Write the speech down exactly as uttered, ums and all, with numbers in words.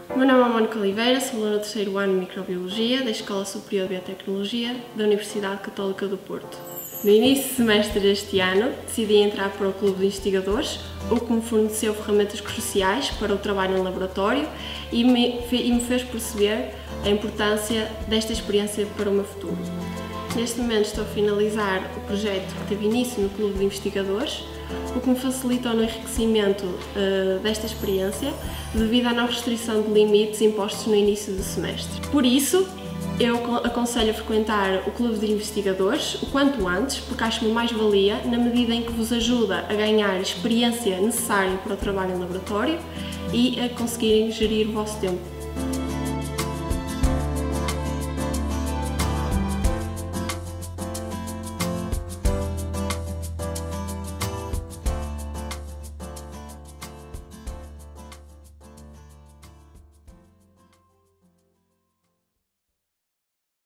O meu nome é Mónica Oliveira, sou aluna do terceiro ano de Microbiologia da Escola Superior de Biotecnologia da Universidade Católica do Porto. No início do semestre deste ano, decidi entrar para o Clube de Investigadores, o que me forneceu ferramentas cruciais para o trabalho em laboratório e me, e me fez perceber a importância desta experiência para o meu futuro. Neste momento estou a finalizar o projeto que teve início no Clube de Investigadores, o que me facilitou no enriquecimento uh, desta experiência devido à não restrição de limites impostos no início do semestre. Por isso, eu aconselho a frequentar o Clube de Investigadores o quanto antes, porque acho uma mais-valia na medida em que vos ajuda a ganhar a experiência necessária para o trabalho em laboratório e a conseguirem gerir o vosso tempo.